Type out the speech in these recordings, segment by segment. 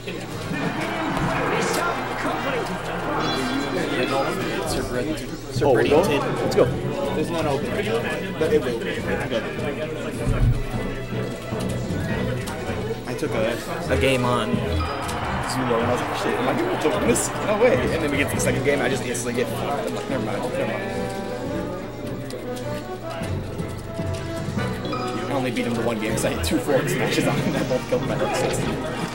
Oh, we're going? Let's go. There's none open, but it will be. I took a game on Zulu and I was like, shit, am I going to win this? No way. And then we get to the second game and I just instantly get fucked. I'm like, never mind. I only beat him to one game because I had 2 forward smashes on him that both killed my Dark 60.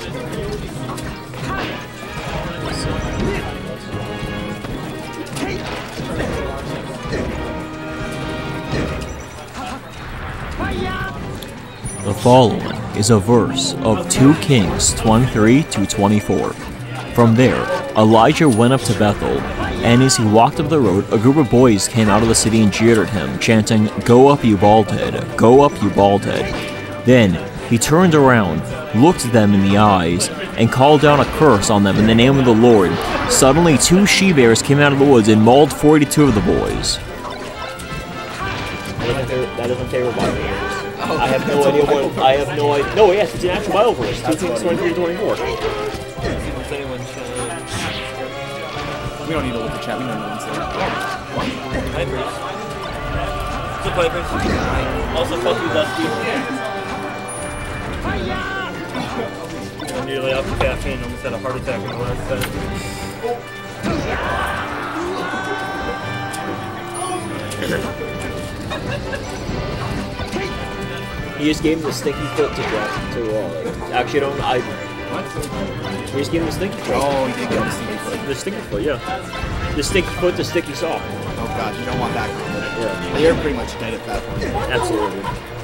The following is a verse of 2 Kings 23-24. From there, Elijah went up to Bethel, and as he walked up the road, a group of boys came out of the city and jeered at him, chanting, "Go up, you bald head! Go up, you bald head!" Then he turned around, looked at them in the eyes, and called down a curse on them in the name of the Lord. Suddenly 2 she-bears came out of the woods and mauled 42 of the boys. That doesn't favor my ears. I have no idea what. I have no idea. No, yes, it's an actual Bible verse. 2 Kings 23-24. We don't need to look at chat. We know no one's there. Pipers. What's up, Pipers? Also, fuck you, Dusty. I'm nearly off the caffeine. Almost had a heart attack in the last second. He just gave him the stinky foot to actually, don't. He just gave him the stinky foot. Oh, he did get the stinky foot. The stinky foot, yeah. The stinky foot, the sticky sock. Oh god, you don't want that combo. Yeah. You're pretty much dead at that point. Absolutely.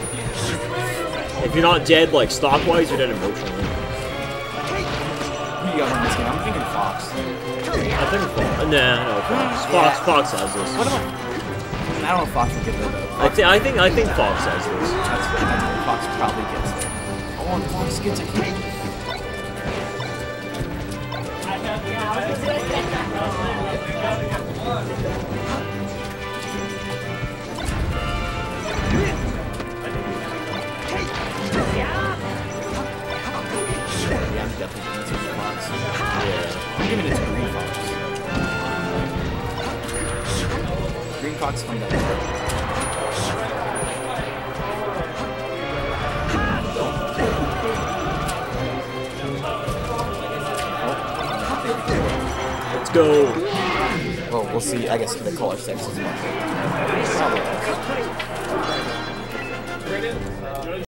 If you're not dead, like, stock-wise, you're dead emotionally. Who you got on this game? I'm thinking Fox. I think Fox. Nah, no, Fox. Fox has this. What about... I don't know if Fox will get there, though. I think Fox has this. That's Fox probably gets there. Oh, and Fox gets it. Yeah, I'm definitely giving it to Fox. Yeah. I'm giving it to Green Fox. Green Fox find out. Let's go. Well, we'll see. I guess the color sex is much.